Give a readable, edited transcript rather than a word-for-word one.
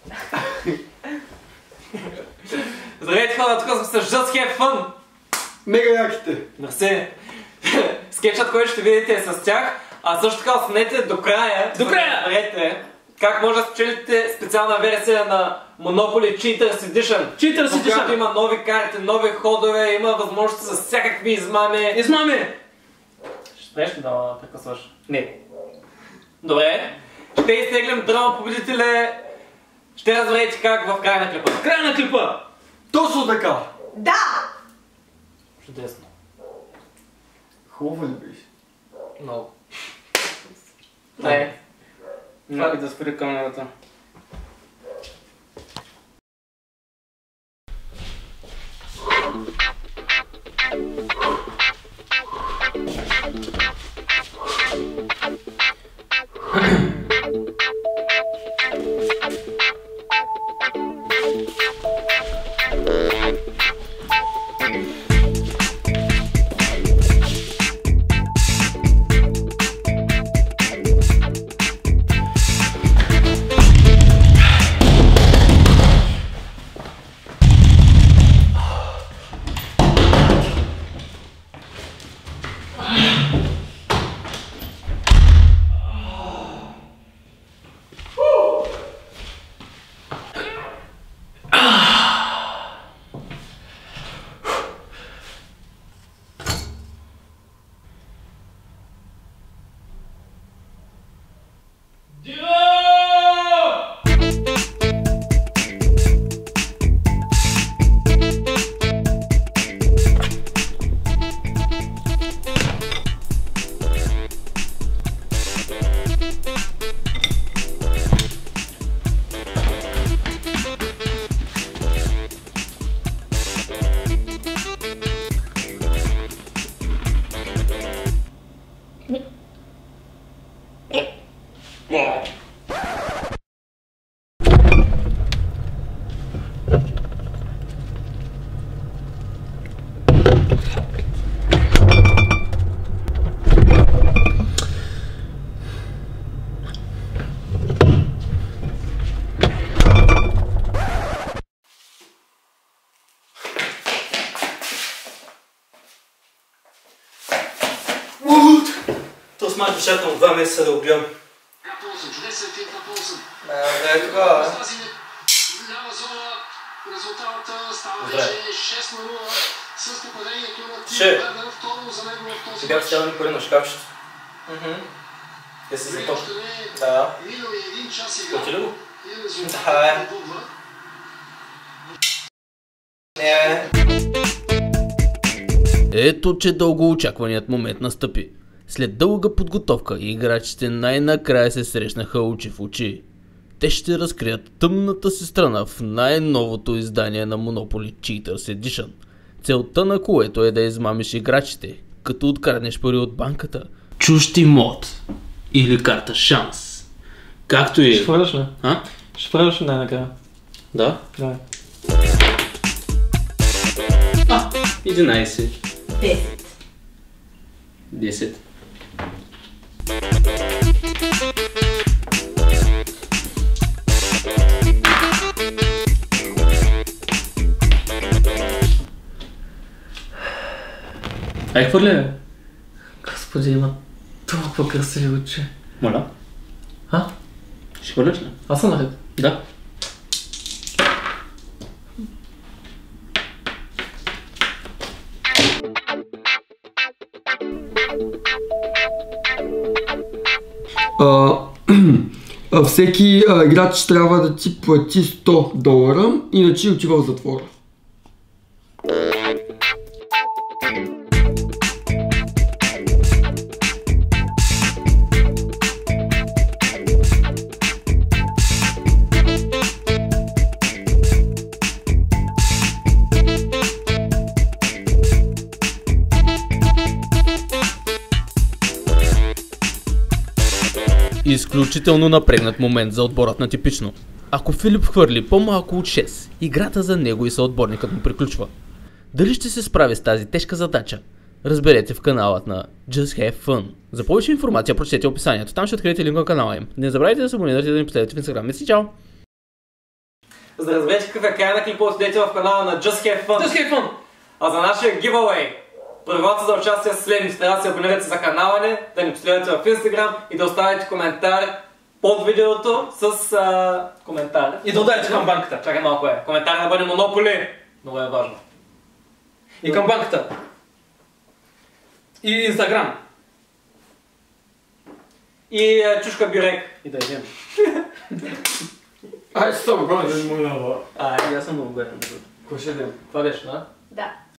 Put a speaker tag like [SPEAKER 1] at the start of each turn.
[SPEAKER 1] Здравейте хора, тук съм с Just Have Fun!
[SPEAKER 2] Мега яките!
[SPEAKER 1] Мерси! Скетчът, който ще видите е с тях, а също така останете до края.
[SPEAKER 3] До края!
[SPEAKER 1] Разберете как може да спечелите специална версия на Monopoly Cheaters Edition.
[SPEAKER 3] Cheaters
[SPEAKER 1] в която
[SPEAKER 3] Edition!
[SPEAKER 1] има нови карти, нови ходове, има възможности за всякакви измами.
[SPEAKER 3] Измами!
[SPEAKER 1] Ще трябваш ли да прекъсваш? Не. Добре. Ще изтеглим драма победителя. Ще разберете как в края на клипа.
[SPEAKER 3] В края на клипа!
[SPEAKER 2] Точно така!
[SPEAKER 4] Да!
[SPEAKER 1] Чудесно.
[SPEAKER 2] Хубаво ли беше?
[SPEAKER 1] Много.
[SPEAKER 3] Дай. Мога да спри камерата.
[SPEAKER 5] То с малко чакам 2 месеца да убивам.
[SPEAKER 2] Да е тогава.
[SPEAKER 5] Ще. Ще бях стявани пари на шкафчето. Те са за то.
[SPEAKER 2] Да.
[SPEAKER 5] Плати ли го?
[SPEAKER 2] Да, Не,
[SPEAKER 3] Ето, че дълго очакваният момент настъпи. След дълга подготовка играчите най-накрая се срещнаха очи в очи. Те ще разкрият тъмната си страна в най-новото издание на Monopoly Cheaters Edition. Целта на което е да измамиш играчите, като откраднеш пари от банката, чужд имот или карта шанс. Както и...
[SPEAKER 2] Ще фърляш ли?
[SPEAKER 3] А?
[SPEAKER 2] Ще фърляш ли най-накрая?
[SPEAKER 3] Да?
[SPEAKER 2] Да.
[SPEAKER 3] 11.
[SPEAKER 4] 10.
[SPEAKER 3] 10. Ай, хвърля.
[SPEAKER 2] Господи, има толкова красиви очи.
[SPEAKER 3] Моля.
[SPEAKER 2] А?
[SPEAKER 3] Ще хвърляш ли?
[SPEAKER 2] Аз съм наред.
[SPEAKER 3] Да.
[SPEAKER 2] Всеки играч трябва да ти плати $100, иначе отива в затвора.
[SPEAKER 3] Изключително напрегнат момент за отборът на Типично. Ако Филип хвърли по-малко от 6, играта за него и съотборникът му приключва. Дали ще се справи с тази тежка задача? Разберете в каналът на Just Have Fun. За повече информация прочетете описанието, там ще откриете линк на канала им. Не забравяйте да се абонирате и да ни последвате в Instagram. Меси, чао!
[SPEAKER 1] За да разберете какъв е край на клипа, отидете в канала на Just Have Fun.
[SPEAKER 5] Just Have Fun!
[SPEAKER 1] А за нашия giveaway, правилата за участие са следни. Трябва да се абонирате за канала ни, да ни последвате в Instagram и да оставите коментар под видеото с коментар.
[SPEAKER 5] И да ударите към банката.
[SPEAKER 1] Чакай малко е. Коментар да бъде Монополи. Много е важно.
[SPEAKER 5] И към банката. И Инстаграм.
[SPEAKER 1] И чушка бирек. И да идем.
[SPEAKER 2] Ай, стоп, бро, не му дава.
[SPEAKER 5] Аз съм много готин.
[SPEAKER 2] Кой ще идем?
[SPEAKER 1] Това беше, да?
[SPEAKER 4] Да.